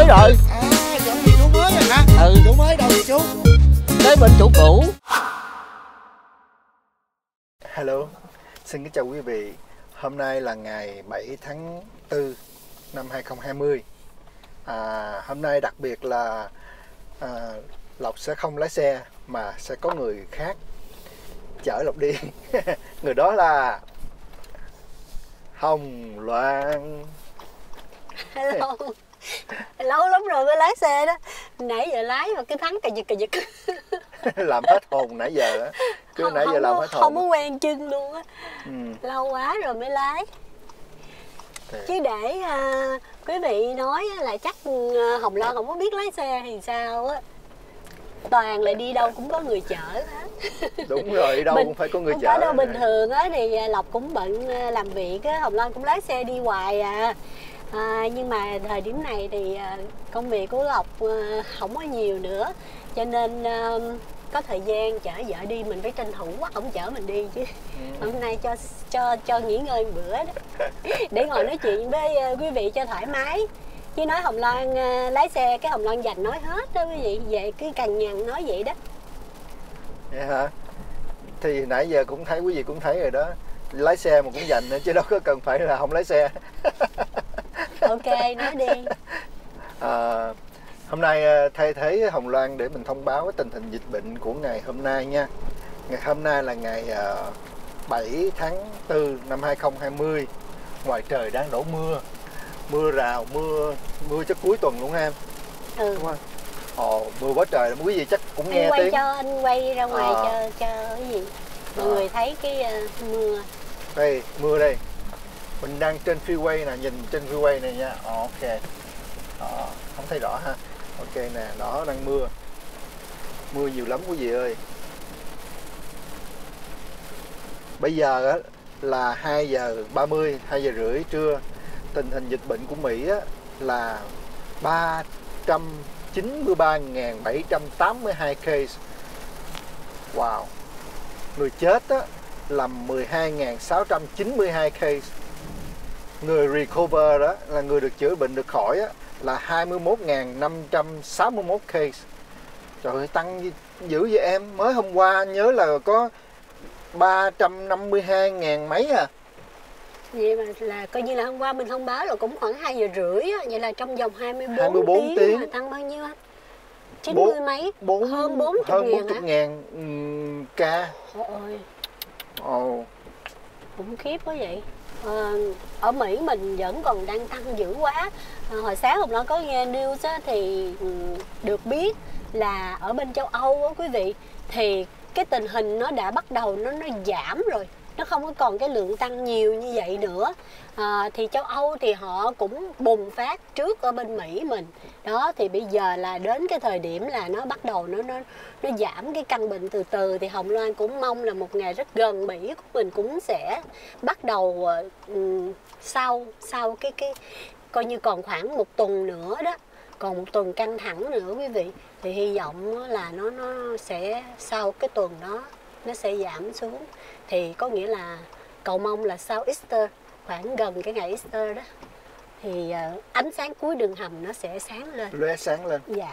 mới rồi. À, dọn gì chỗ mới rồi hả? Ừ. Chỗ mới đâu vậy chú? Kế bên chỗ cũ. Hello, xin kính chào quý vị. Hôm nay là ngày 7 tháng 4 năm 2020. Hôm nay đặc biệt là Lộc sẽ không lái xe mà sẽ có người khác chở Lộc đi. Người đó là Hồng Loan. Hello. Lâu lắm rồi mới lái xe đó. Nãy giờ lái mà cái thắng cà giật. Làm hết hồn nãy giờ á. Cứ nãy giờ làm hết hồn. Không có quen chân luôn á. Lâu quá rồi mới lái. Chứ để quý vị nói là chắc Hồng Loan không có biết lái xe thì sao á. Toàn là đi đâu cũng có người chở hết. Đúng rồi, đi đâu cũng phải có người chở. Không phải đâu, bình thường á thì Lộc cũng bận làm việc á, Hồng Loan cũng lái xe đi hoài à. Nhưng mà thời điểm này thì công việc của Lộc không có nhiều nữa, cho nên có thời gian chở vợ đi mình phải tranh thủ quá, không chở mình đi chứ. Hôm nay cho nghỉ ngơi một bữa đó, để ngồi nói chuyện với quý vị cho thoải mái. Chứ nói Hồng Loan lái xe cái Hồng Loan dành nói hết đó quý vị, về cứ cằn nhằn nói vậy đó. Vậy hả? Thì nãy giờ cũng thấy, quý vị cũng thấy rồi đó, lái xe mà cũng dành nữa chứ đâu có cần phải là không lái xe. Ok, nói đi. Hôm nay thay thế Hồng Loan để mình thông báo tình hình dịch bệnh của ngày hôm nay nha. Ngày hôm nay là ngày 7 tháng 4 năm 2020. Ngoài trời đang đổ mưa. Mưa rào, mưa chắc cuối tuần luôn em. Đúng không? Mưa quá trời, quý vị chắc cũng nghe tiếng. Anh quay ra ngoài cho cái gì mọi người thấy cái mưa. Đây, mưa đây. Mình đang trên freeway nè, nhìn trên freeway này nha. Ok. Không thấy rõ ha. Ok nè, đó đang mưa. Mưa nhiều lắm quý vị ơi. Bây giờ á là 2 giờ 30, 2 giờ rưỡi trưa. Tình hình dịch bệnh của Mỹ á là 393.782 case. Wow. Người chết á là 12.692 case. Người recover đó là người được chữa bệnh được khỏi á là 21.561 case. Trời ơi, tăng dữ vậy em. Mới hôm qua nhớ là có 352.000 mấy à. Vậy mà là coi như là hôm qua mình thông báo là cũng khoảng 2 giờ rưỡi á. Vậy là trong vòng 24 tiếng mà tăng bao nhiêu á? 90 mấy? Hơn 40 ngàn ca. Trời ơi. Khủng khiếp quá vậy. Ở Mỹ mình vẫn còn đang tăng dữ quá. Hồi sáng hôm đó có nghe news á, thì được biết là ở bên châu Âu á quý vị, thì cái tình hình nó đã bắt đầu nó giảm rồi, nó không có còn cái lượng tăng nhiều như vậy nữa. Thì châu Âu thì họ cũng bùng phát trước ở bên Mỹ mình đó, thì bây giờ là đến cái thời điểm là nó bắt đầu nó giảm cái căn bệnh từ từ. Thì Hồng Loan cũng mong là một ngày rất gần Mỹ của mình cũng sẽ bắt đầu sau cái coi như còn khoảng 1 tuần nữa đó, còn 1 tuần căng thẳng nữa quý vị, thì hy vọng là nó sẽ sau cái tuần đó nó sẽ giảm xuống. Thì có nghĩa là cầu mong là sau Easter, khoảng gần cái ngày Easter đó, thì ánh sáng cuối đường hầm nó sẽ sáng lên, lóe sáng lên. Dạ.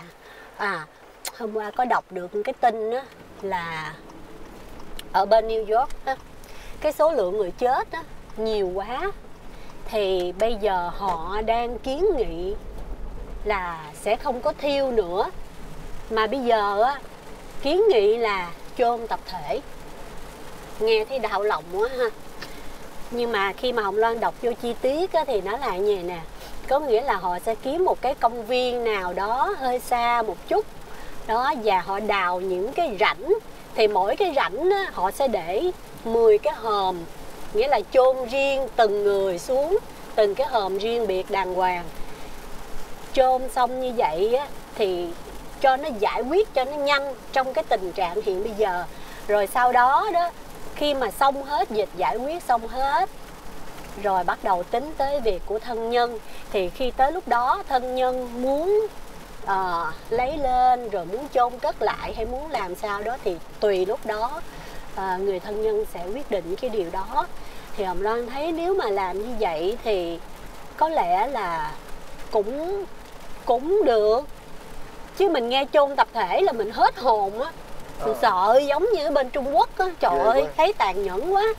Hôm qua có đọc được cái tin đó là ở bên New York đó, cái số lượng người chết đó nhiều quá, thì bây giờ họ đang kiến nghị là sẽ không có thiêu nữa, mà bây giờ á kiến nghị là chôn tập thể. Nghe thấy đau lòng quá ha. Nhưng mà khi mà Hồng Loan đọc vô chi tiết á, thì nó là như vậy nè. Có nghĩa là họ sẽ kiếm một cái công viên nào đó hơi xa một chút đó, và họ đào những cái rãnh. Thì mỗi cái rãnh á, họ sẽ để 10 cái hòm, nghĩa là chôn riêng từng người xuống, từng cái hòm riêng biệt đàng hoàng. Chôn xong như vậy á, thì cho nó giải quyết cho nó nhanh trong cái tình trạng hiện bây giờ. Rồi sau đó đó, khi mà xong hết dịch, giải quyết xong hết rồi bắt đầu tính tới việc của thân nhân. Thì khi tới lúc đó thân nhân muốn lấy lên rồi muốn chôn cất lại hay muốn làm sao đó, thì tùy lúc đó người thân nhân sẽ quyết định cái điều đó. Thì Hồng Loan thấy nếu mà làm như vậy thì có lẽ là cũng cũng được, chứ mình nghe chôn tập thể là mình hết hồn á. Mình sợ giống như ở bên Trung Quốc á, trời ơi thấy tàn nhẫn quá.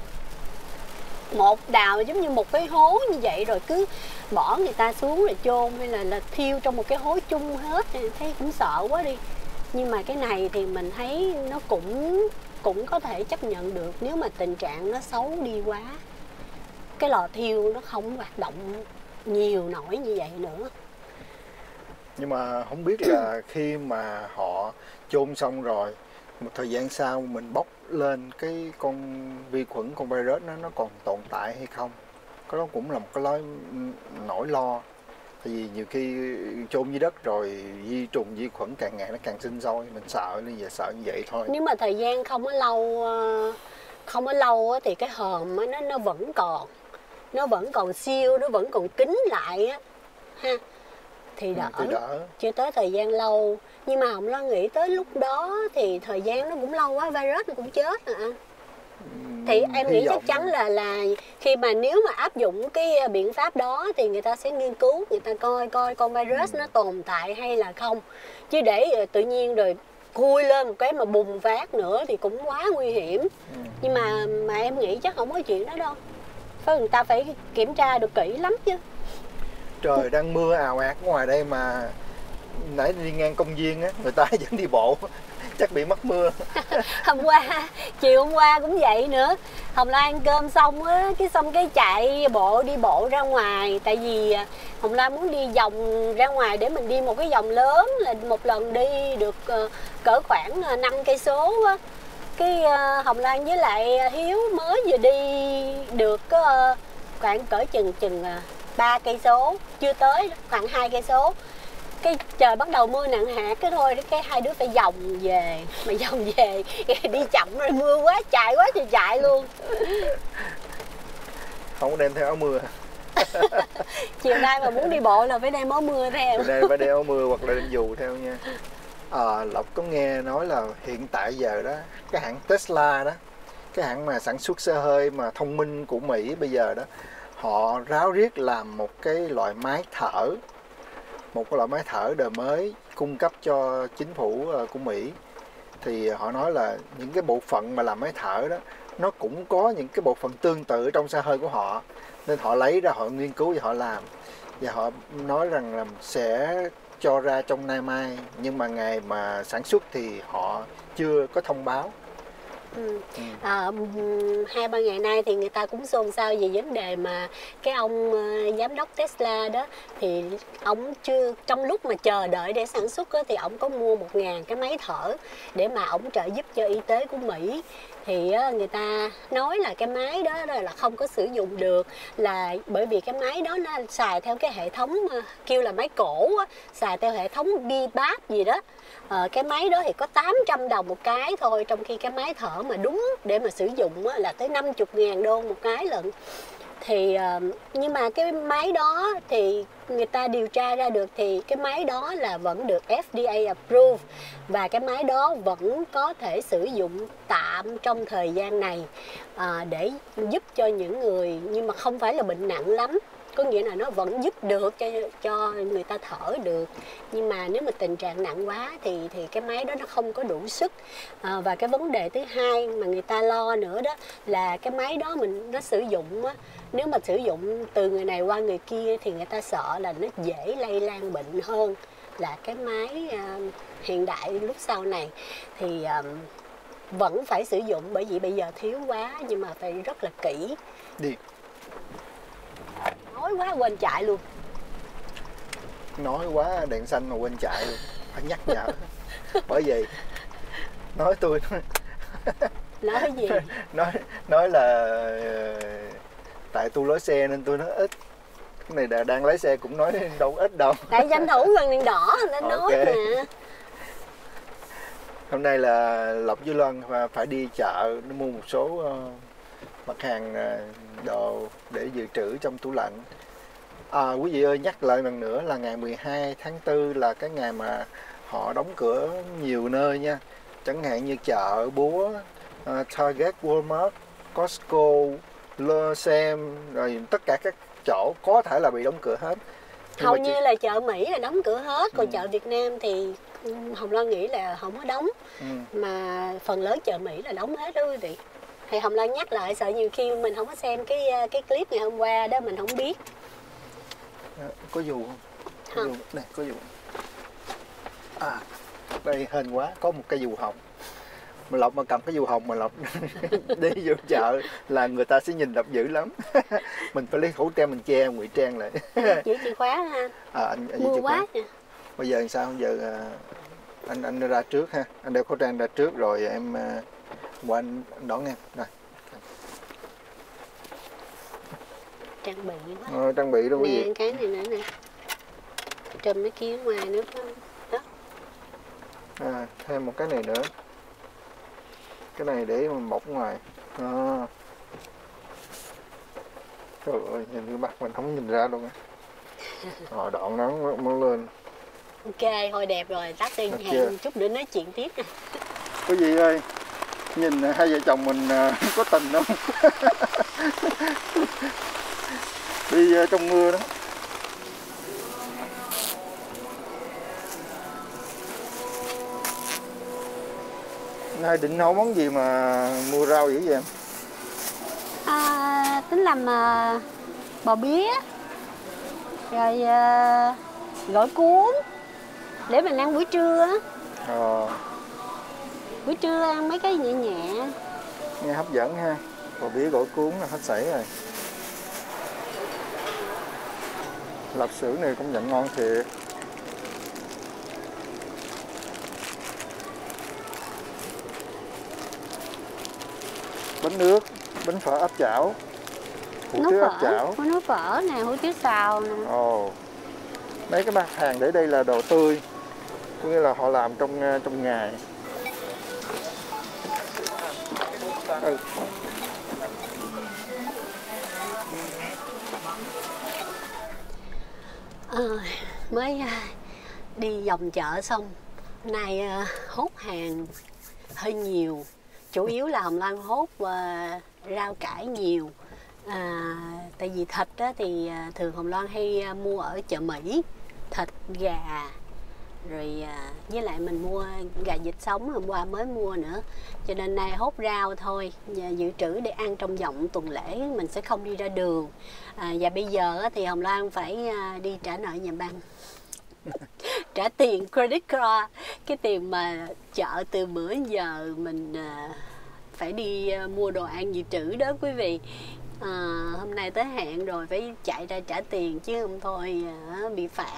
Một đào giống như một cái hố như vậy rồi cứ bỏ người ta xuống rồi chôn, hay là thiêu trong một cái hố chung hết, thấy cũng sợ quá đi. Nhưng mà cái này thì mình thấy nó cũng có thể chấp nhận được nếu mà tình trạng nó xấu đi quá, cái lò thiêu nó không hoạt động nhiều nổi như vậy nữa. Nhưng mà không biết là khi mà họ chôn xong rồi, một thời gian sau mình bóc lên cái con vi khuẩn, con virus nó còn tồn tại hay không? Cái đó cũng là một cái nỗi lo. Tại vì nhiều khi chôn dưới đất rồi vi trùng vi khuẩn càng ngày nó càng sinh sôi, mình sợ nên giờ sợ như vậy thôi. Nếu mà thời gian không có lâu thì cái hòm nó vẫn còn siêu, nó vẫn còn kín lại á ha, thì đỡ. Chưa tới thời gian lâu. Nhưng mà Hồng Loan nghĩ tới lúc đó thì thời gian nó cũng lâu quá, virus nó cũng chết rồi. Thì em nghĩ chắc chắn là khi mà nếu mà áp dụng cái biện pháp đó thì người ta sẽ nghiên cứu, người ta coi con virus nó tồn tại hay là không. Chứ để tự nhiên rồi khui lên một cái mà bùng phát nữa thì cũng quá nguy hiểm. Nhưng mà em nghĩ chắc không có chuyện đó đâu. Người ta phải kiểm tra được kỹ lắm chứ. Trời đang mưa ào ạt ngoài đây mà nãy đi ngang công viên á, người ta vẫn đi bộ chắc bị mắc mưa. Chiều hôm qua cũng vậy nữa. Hồng Loan ăn cơm xong á, cái chạy đi bộ ra ngoài, tại vì Hồng Loan muốn đi vòng ra ngoài để mình đi một cái vòng lớn, là một lần đi được cỡ khoảng 5 cây số á. Cái Hồng Loan với lại Hiếu mới vừa đi được khoảng cỡ chừng 3 cây số, chưa tới, khoảng 2 cây số. Cái trời bắt đầu mưa nặng hạt cái thôi, cái hai đứa phải vòng về, mà vòng về đi chậm rồi mưa quá thì chạy luôn. Không có đem theo áo mưa. Chiều nay mà muốn đi bộ là phải đem áo mưa theo. Chiều nay phải đeo áo mưa hoặc là đem dù theo nha. Lộc có nghe nói là hiện tại giờ đó cái hãng Tesla đó, cái hãng mà sản xuất xe hơi mà thông minh của Mỹ bây giờ đó, họ ráo riết làm một cái loại máy thở, đời mới cung cấp cho chính phủ của Mỹ. Thì họ nói là những cái bộ phận mà làm máy thở đó nó cũng có những cái bộ phận tương tự trong xe hơi của họ, nên họ lấy ra, họ nghiên cứu và họ làm, và họ nói rằng là sẽ cho ra trong nay mai, nhưng mà ngày mà sản xuất thì họ chưa có thông báo. 2-3 ngày nay thì người ta cũng xôn xao về vấn đề mà cái ông giám đốc Tesla đó, thì ông chưa, trong lúc mà chờ đợi để sản xuất đó, thì ông có mua 1.000 cái máy thở để mà ông trợ giúp cho y tế của Mỹ. Thì người ta nói là cái máy đó là không có sử dụng được, là bởi vì cái máy đó nó xài theo cái hệ thống kêu là máy cổ, xài theo hệ thống BiPAP gì đó. Cái máy đó thì có 800 đồng một cái thôi, trong khi cái máy thở mà đúng để mà sử dụng là tới 50.000 đô một cái lận. Thì nhưng mà cái máy đó thì người ta điều tra ra được thì cái máy đó là vẫn được FDA approve, và cái máy đó vẫn có thể sử dụng tạm trong thời gian này để giúp cho những người nhưng mà không phải là bệnh nặng lắm. Có nghĩa là nó vẫn giúp được cho người ta thở được, nhưng mà nếu mà tình trạng nặng quá thì cái máy đó nó không có đủ sức. Và cái vấn đề thứ hai mà người ta lo nữa đó là cái máy đó nó sử dụng á, nếu mà sử dụng từ người này qua người kia thì người ta sợ là nó dễ lây lan bệnh hơn là cái máy hiện đại lúc sau này. Thì vẫn phải sử dụng, bởi vì bây giờ thiếu quá, nhưng mà phải rất là kỹ. Đi. Nói quá quên chạy luôn. Nói quá đèn xanh mà quên chạy luôn. Phải nhắc nhở. Bởi vì nói tôi nói gì? nói là tại tôi lái xe nên tôi nói ít. Cái này là đang lái xe cũng nói đâu ít đâu. Tại tranh thủ gần đèn đỏ nên nói nè. Hôm nay là Lộc với Loan phải đi chợ để mua một số mặt hàng đồ để dự trữ trong tủ lạnh. Quý vị ơi, nhắc lại lần nữa là ngày 12 tháng 4 là cái ngày mà họ đóng cửa nhiều nơi nha. Chẳng hạn như chợ búa, Target, Walmart, Costco, Lowe's, rồi tất cả các chỗ có thể là bị đóng cửa hết. Hầu như là chợ Mỹ là đóng cửa hết, còn chợ Việt Nam thì Hồng Loan nghĩ là không có đóng. Mà phần lớn chợ Mỹ là đóng hết đó quý vị. Thì Hồng Loan nhắc lại sợ nhiều khi mình không có xem cái clip ngày hôm qua đó mình không biết. Có dù không? Có dù. Này, có dù. À, đây hên quá, có một cây dù hồng. Mà Lộc mà cầm cái dù hồng mà Lộc đi vô chợ là người ta sẽ nhìn Lộc dữ lắm. Mình phải lấy khẩu trang mình che ngụy trang lại. Chỉ chìa khóa ha. Anh Mưa quá nè. Bây giờ làm sao? Giờ anh ra trước ha. Anh đeo khẩu trang ra trước rồi em qua anh đón em. Rồi. Trang bị quá. Trang bị đâu có gì. Nè, cái này nữa nè. Trùm mấy kia ngoài nữa phải không? Đó. Thêm một cái này nữa. Cái này để mình bọc ngoài. Trời ơi, nhìn cái mặt mình không nhìn ra luôn á. Đoạn nắng mới lên. Ok, thôi đẹp rồi, tắt đi, hẹn một chút nữa nói chuyện tiếp nè. Có gì ơi, nhìn hai vợ chồng mình có tình không? Đi trong mưa đó. Nay định nấu món gì mà mua rau dữ vậy em? Tính làm bò bía, rồi gỏi cuốn để mình ăn buổi trưa á. Buổi trưa ăn mấy cái nhẹ nhẹ. Nghe hấp dẫn ha. Bò bía gỏi cuốn là hết sảy rồi. Lạp xưởng này cũng nhận ngon thiệt. Bánh nước, bánh phở áp chảo, hủ tiếu áp chảo. Có nước phở nè, hủ tiếu xào nè. Mấy cái mặt hàng để đây là đồ tươi, có nghĩa là họ làm trong ngày. Mới đi vòng chợ xong, nay hốt hàng hơi nhiều. Chủ yếu là Hồng Loan hốt rau cải nhiều. Tại vì thịt á, thì thường Hồng Loan hay mua ở chợ Mỹ. Thịt, gà, rồi với lại mình mua gà vịt sống hôm qua mới mua nữa. Cho nên nay hốt rau thôi, dự trữ để ăn trong vòng tuần lễ, mình sẽ không đi ra đường. Và bây giờ á, thì Hồng Loan phải đi trả nợ nhà băng. Trả tiền credit card, cái tiền mà chợ từ bữa giờ mình phải đi mua đồ ăn dự trữ đó quý vị. Hôm nay tới hẹn rồi phải chạy ra trả tiền chứ không thôi bị phạt.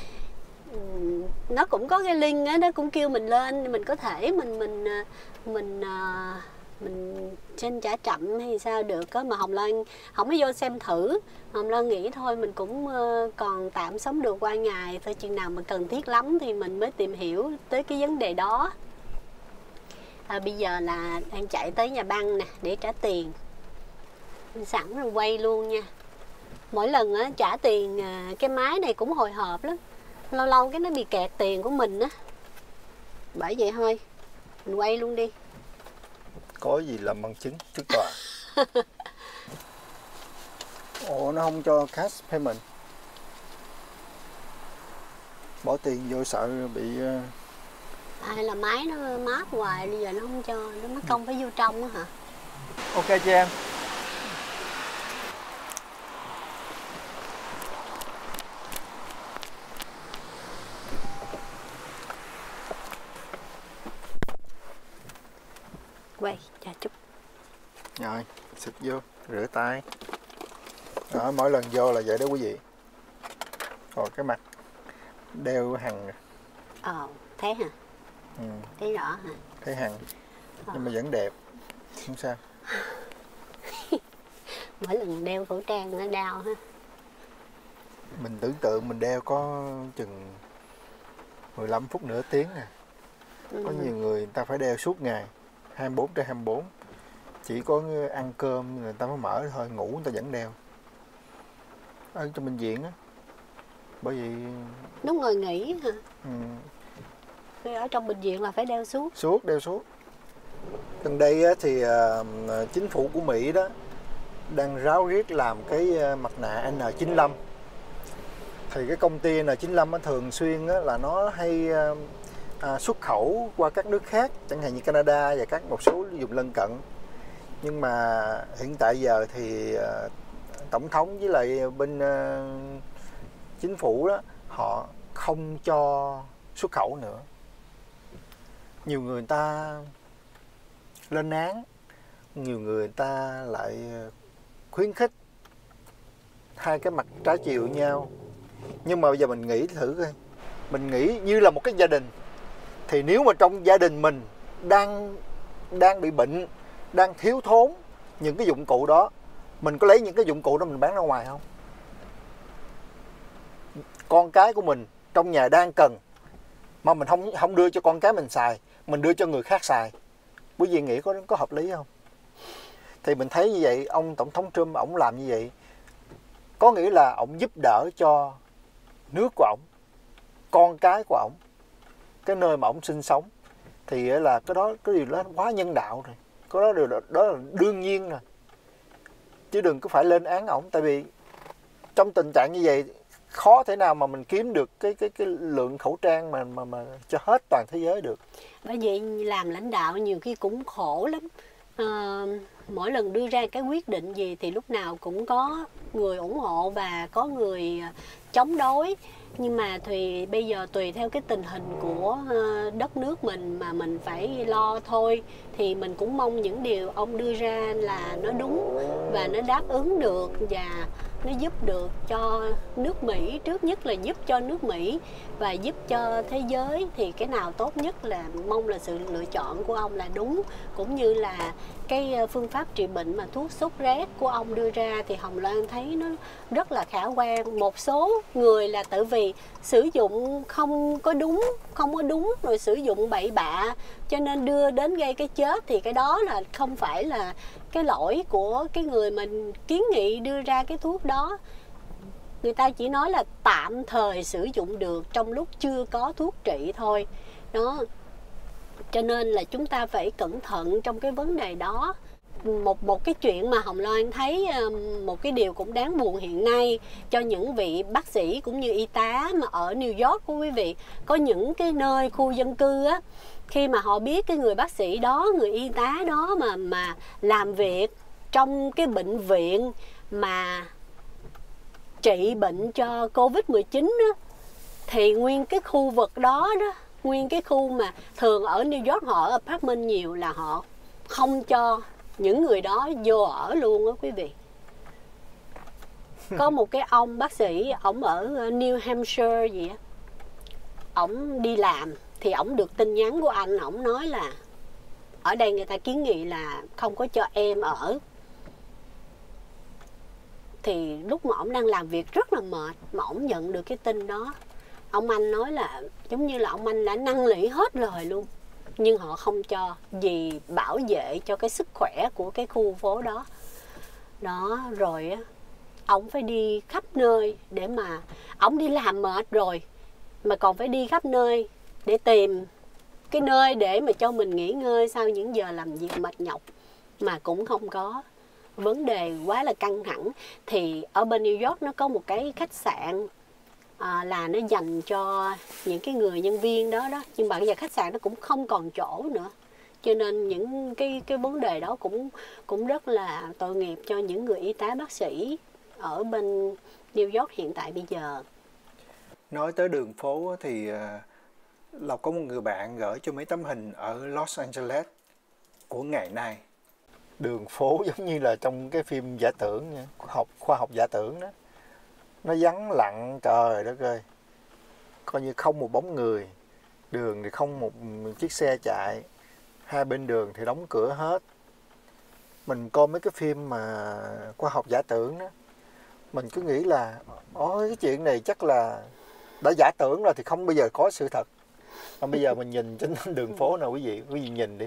Nó cũng có cái link á, nó cũng kêu mình lên, mình có thể mình xin trả chậm hay sao được á, mà Hồng Loan không có vô xem thử. Hồng Loan nghĩ thôi mình cũng còn tạm sống được qua ngày thôi, chừng nào mà cần thiết lắm thì mình mới tìm hiểu tới cái vấn đề đó. Bây giờ là đang chạy tới nhà băng nè để trả tiền. Mình sẵn rồi quay luôn nha. Mỗi lần á, trả tiền cái máy này cũng hồi hộp lắm. Lâu lâu cái nó bị kẹt tiền của mình á. Bởi vậy thôi, mình quay luôn đi. Có gì làm bằng chứng trước tòa. Nó không cho cash payment. Bỏ tiền vô sợ bị... Hay là máy nó mát hoài, bây giờ nó không cho, nó mất công phải vô trong á hả? Ok chị em. Quay, chà chút. Rồi, xịt vô, rửa tay. Đó, mỗi lần vô là vậy đó quý vị. Rồi cái mặt đeo hằng. Thấy hả? Thấy rõ hả? Thấy hằng. Nhưng mà vẫn đẹp. Không sao. Mỗi lần đeo khẩu trang nó đau ha. Mình tưởng tượng mình đeo có chừng 15 phút nửa tiếng nè. Có nhiều người ta phải đeo suốt ngày 24/24. Chỉ có ăn cơm người ta mới mở thôi, ngủ người ta vẫn đeo. Ở trong bệnh viện á. Bởi vì lúc ngồi nghỉ hả? Ở trong bệnh viện là phải đeo suốt. Đeo suốt. Gần đây á, thì chính phủ của Mỹ đó đang ráo riết làm cái mặt nạ N95. Thì cái công ty N95 nó thường xuyên á, là nó hay xuất khẩu qua các nước khác, chẳng hạn như Canada và một số vùng lân cận. Nhưng mà hiện tại giờ thì tổng thống với lại bên chính phủ đó, họ không cho xuất khẩu nữa. Nhiều người ta lên án, nhiều người ta lại khuyến khích, hai cái mặt trái chiều nhau. Nhưng mà bây giờ mình nghĩ thử coi, mình nghĩ như là một cái gia đình, thì nếu mà trong gia đình mình đang bị bệnh, đang thiếu thốn những cái dụng cụ đó, mình có lấy những cái dụng cụ đó mình bán ra ngoài không? Con cái của mình trong nhà đang cần mà mình không đưa cho con cái mình xài, mình đưa cho người khác xài, quý vị nghĩ có hợp lý không? Thì mình thấy như vậy, ông Tổng thống Trump ổng làm như vậy, có nghĩa là ổng giúp đỡ cho nước của ổng, con cái của ổng, cái nơi mà ổng sinh sống. Thì là cái điều đó quá nhân đạo rồi, đó là đương nhiên rồi, chứ đừng có phải lên án ổng. Tại vì trong tình trạng như vậy khó thể nào mà mình kiếm được cái lượng khẩu trang mà cho hết toàn thế giới được. Bởi vậy làm lãnh đạo nhiều khi cũng khổ lắm. Mỗi lần đưa ra cái quyết định gì thì lúc nào cũng có người ủng hộ và có người chống đối. Nhưng mà thì bây giờ tùy theo cái tình hình của đất nước mình mà mình phải lo thôi. Thì mình cũng mong những điều ông đưa ra là nó đúng và nó đáp ứng được và nó giúp được cho nước Mỹ, trước nhất là giúp cho nước Mỹ và giúp cho thế giới. Thì cái nào tốt nhất là mong là sự lựa chọn của ông là đúng, cũng như là cái phương pháp trị bệnh mà thuốc sốt rét của ông đưa ra thì Hồng Loan thấy nó rất là khả quan. Một số người là tự vì sử dụng không có đúng rồi sử dụng bậy bạ cho nên đưa đến gây cái chết, thì cái đó là không phải là cái lỗi của cái người mình kiến nghị đưa ra cái thuốc đó. Người ta chỉ nói là tạm thời sử dụng được trong lúc chưa có thuốc trị thôi đó. Cho nên là chúng ta phải cẩn thận trong cái vấn đề đó. Một cái chuyện mà Hồng Loan thấy, một cái điều cũng đáng buồn hiện nay cho những vị bác sĩ cũng như y tá mà ở New York của quý vị, có những cái nơi khu dân cư á, khi mà họ biết cái người bác sĩ đó, người y tá đó mà làm việc trong cái bệnh viện mà trị bệnh cho Covid-19 đó, thì nguyên cái khu vực đó, nguyên cái khu mà thường ở New York họ ở apartment nhiều là họ không cho những người đó vô ở luôn á quý vị. Có một cái ông bác sĩ, ổng ở New Hampshire gì á, ổng đi làm thì ổng được tin nhắn của anh, ổng nói là ở đây người ta kiến nghị là không có cho em ở. Thì lúc mà ổng đang làm việc rất là mệt mà ổng nhận được cái tin đó, ông anh nói là giống như là ông anh đã năn nỉ hết lời luôn, nhưng họ không cho vì bảo vệ cho cái sức khỏe của cái khu phố đó. Đó, rồi á, ổng phải đi khắp nơi để mà, ổng đi làm mệt rồi mà còn phải đi khắp nơi để tìm cái nơi để mà cho mình nghỉ ngơi sau những giờ làm việc mệt nhọc, mà cũng không có. Vấn đề quá là căng thẳng. Thì ở bên New York nó có một cái khách sạn là nó dành cho những cái người nhân viên đó đó, nhưng mà bây giờ khách sạn nó cũng không còn chỗ nữa, cho nên những cái vấn đề đó cũng rất là tội nghiệp cho những người y tá bác sĩ ở bên New York hiện tại bây giờ. Nói tới đường phố thì Lộc có một người bạn gửi cho mấy tấm hình ở Los Angeles của ngày nay. Đường phố giống như là trong cái phim giả tưởng, khoa học giả tưởng đó. Nó vắng lặng, trời đất ơi, coi như không một bóng người. Đường thì không một chiếc xe chạy, hai bên đường thì đóng cửa hết. Mình coi mấy cái phim mà khoa học giả tưởng đó, mình cứ nghĩ là ôi cái chuyện này chắc là đã giả tưởng rồi thì không bao giờ có sự thật. Còn bây giờ mình nhìn trên đường phố nào quý vị nhìn đi,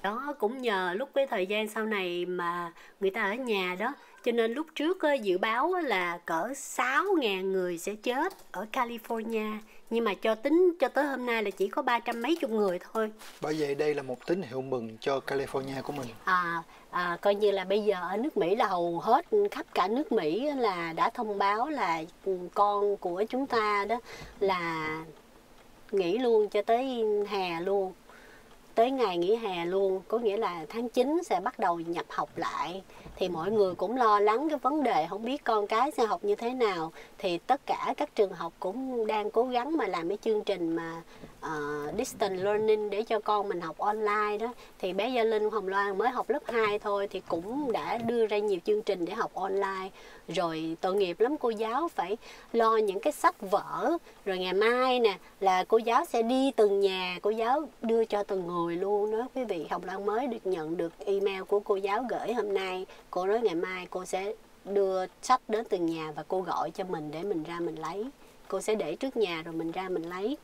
Đó cũng nhờ lúc cái thời gian sau này mà người ta ở nhà đó, cho nên lúc trước dự báo là cỡ 6.000 người sẽ chết ở California, nhưng mà cho tới hôm nay là chỉ có 300 mấy chục người thôi. Bởi vậy đây là một tín hiệu mừng cho California của mình. Coi như là bây giờ ở nước Mỹ là hầu hết khắp cả nước Mỹ là đã thông báo là con của chúng ta đó là nghỉ luôn cho tới hè luôn, tới ngày nghỉ hè luôn, có nghĩa là tháng 9 sẽ bắt đầu nhập học lại. Thì mọi người cũng lo lắng cái vấn đề không biết con cái sẽ học như thế nào. Thì tất cả các trường học cũng đang cố gắng mà làm cái chương trình mà distance learning để cho con mình học online đó. Thì bé Gia Linh Hồng Loan mới học lớp 2 thôi thì cũng đã đưa ra nhiều chương trình để học online. Rồi tội nghiệp lắm, cô giáo phải lo những cái sách vở. Rồi ngày mai nè là cô giáo sẽ đi từng nhà, cô giáo đưa cho từng người luôn đó quý vị. Hồng Loan mới nhận được email của cô giáo gửi hôm nay. Cô nói ngày mai cô sẽ đưa sách đến từng nhà và cô gọi cho mình để mình ra mình lấy. Cô sẽ để trước nhà rồi mình ra mình lấy.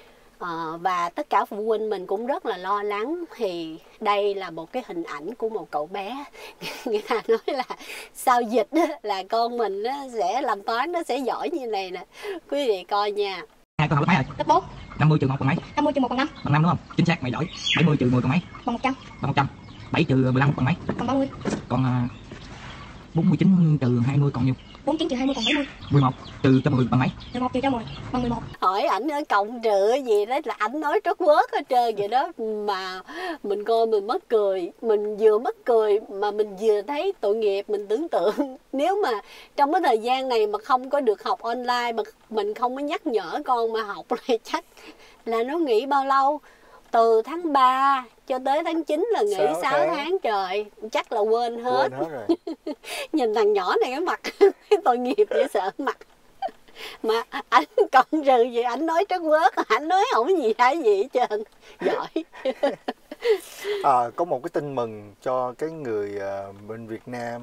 Và tất cả phụ huynh mình cũng rất là lo lắng. Thì đây là một cái hình ảnh của một cậu bé. Người ta nói là sau dịch là con mình sẽ làm toán, nó sẽ giỏi như này nè. Quý vị coi nha. Hai con học lớp mấy rồi? Lớp 4. 50 trừ 1 còn mấy? 50 trừ 1 còn 5. Bằng 5 đúng không? Chính xác, mày giỏi. 70 trừ 10 còn mấy? Bằng 100. Bằng 100. 7 trừ 15 còn mấy? Còn 30. Còn 49 trừ 20 còn nhiêu? 49 trừ 20 còn 70. 11 trừ cho 10 bằng mấy? 11 trừ cho 10 bằng 11. Hỏi ảnh ở cộng trừ gì đó là ảnh nói trớt quớt hết trơn vậy đó. Mà mình coi mình mất cười. Mình vừa mất cười mà mình vừa thấy tội nghiệp. Mình tưởng tượng nếu mà trong cái thời gian này mà không có được học online, mà mình không có nhắc nhở con mà học lại chắc là nó nghỉ bao lâu. Từ tháng 3 cho tới tháng 9 là nghỉ 6 tháng trời. Chắc là quên hết rồi. Nhìn thằng nhỏ này cái mặt tội nghiệp dễ sợ mặt. Mà anh cộng trừ gì anh nói trớt quớt, anh nói không gì hay gì hết trơn. Giỏi. Có một cái tin mừng cho cái người bên Việt Nam.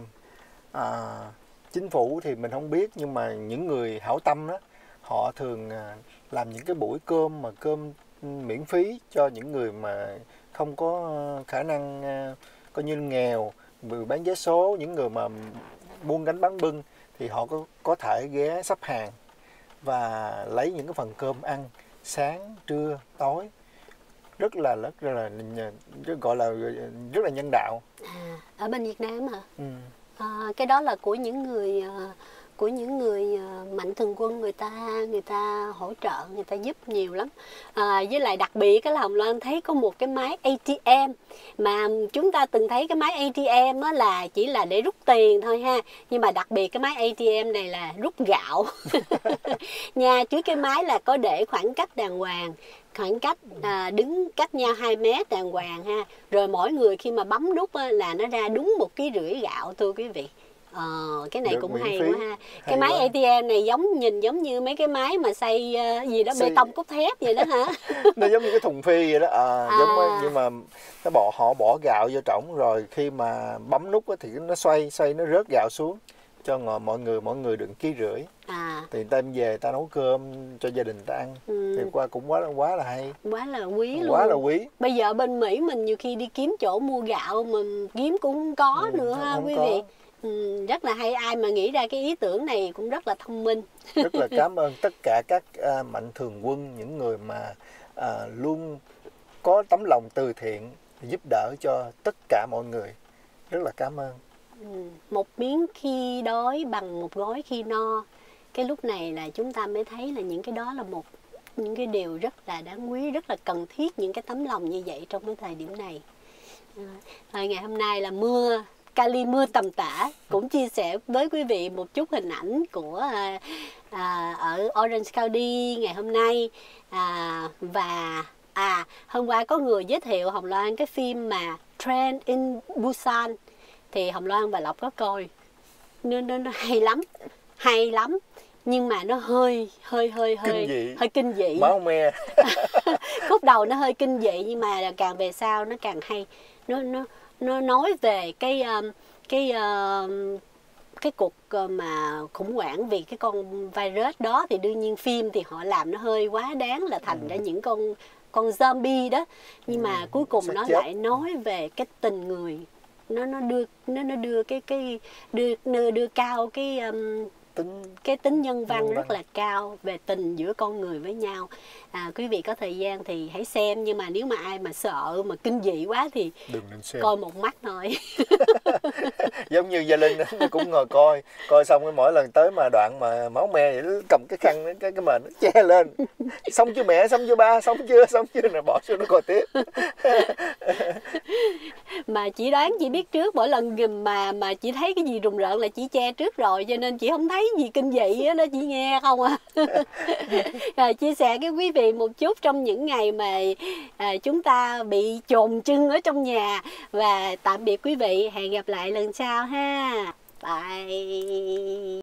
Chính phủ thì mình không biết, nhưng mà những người hảo tâm đó, họ thường làm những cái buổi cơm mà cơm miễn phí cho những người mà không có khả năng, coi như nghèo, người bán vé số, những người mà buôn gánh bán bưng, thì họ có thể ghé sắp hàng và lấy những cái phần cơm ăn sáng, trưa, tối, rất là gọi là rất là nhân đạo. Ở bên Việt Nam hả? Cái đó là của những người mạnh thường quân, người ta hỗ trợ, người ta giúp nhiều lắm. Với lại đặc biệt cái là Hồng Loan thấy có một cái máy ATM mà chúng ta từng thấy cái máy ATM đó là chỉ là để rút tiền thôi ha, nhưng mà đặc biệt cái máy ATM này là rút gạo. Nha, trước cái máy là có để khoảng cách đàng hoàng, khoảng cách đứng cách nhau 2 mét đàng hoàng ha. Rồi mỗi người khi mà bấm nút là nó ra đúng 1,5 kg gạo thưa quý vị. Cái này được cũng hay quá ha. Cái máy ATM này nhìn giống như mấy cái máy mà xây gì đó bê tông cốt thép vậy đó hả? Nó giống như cái thùng phi vậy đó. Nhưng mà họ bỏ gạo vô trỏng, rồi khi mà bấm nút thì nó xoay nó rớt gạo xuống cho mọi người được 1,5 kg. Thì người ta về người ta nấu cơm cho gia đình ta ăn. Thì qua cũng quá là hay, quá là quý luôn, quá là quý. Bây giờ bên Mỹ mình nhiều khi đi kiếm chỗ mua gạo mà kiếm cũng không có nữa ha quý vị. Rất là hay, ai mà nghĩ ra cái ý tưởng này cũng rất là thông minh. Rất là cảm ơn tất cả các mạnh thường quân, những người mà luôn có tấm lòng từ thiện giúp đỡ cho tất cả mọi người. Rất là cảm ơn. Một miếng khi đói bằng một gói khi no. Cái lúc này là chúng ta mới thấy là những cái đó là những cái điều rất là đáng quý, rất là cần thiết, những cái tấm lòng như vậy trong cái thời điểm này. Ngày hôm nay là Cali mưa tầm tã, cũng chia sẻ với quý vị một chút hình ảnh của ở Orange County ngày hôm nay. Và hôm qua có người giới thiệu Hồng Loan cái phim mà Train in Busan, thì Hồng Loan và Lộc có coi. Nó hay lắm, nhưng mà nó hơi kinh dị, máu me. Khúc đầu nó hơi kinh dị, nhưng mà càng về sau nó càng hay. Nó nói về cái cuộc mà khủng hoảng vì cái con virus đó, thì đương nhiên phim thì họ làm nó hơi quá đáng, là thành ra những con zombie đó, nhưng mà cuối cùng Xác nó chết. lại nói về cái tình người, nó đưa đưa cao cái tính nhân văn rất là cao về tình giữa con người với nhau. Quý vị có thời gian thì hãy xem, nhưng mà nếu mà ai mà sợ mà kinh dị quá thì đừng nên xem. coi một mắt thôi. Giống như Gia Linh nó cũng ngồi coi xong cái mỗi lần tới mà đoạn mà máu me vậy nó cầm cái khăn cái mền nó che lên, xong chưa mẹ, xong chưa ba, xong chưa rồi bỏ xuống nó coi tiếp. Mà chị đoán, chị biết trước mỗi lần mà chị thấy cái gì rùng rợn là chị che trước rồi, cho nên chị không thấy gì kinh dị đó, chị nghe không à. Rồi chia sẻ với quý vị một chút trong những ngày mà chúng ta bị chồn chân ở trong nhà. Và tạm biệt quý vị, hẹn gặp lại lần sau ha. Bye.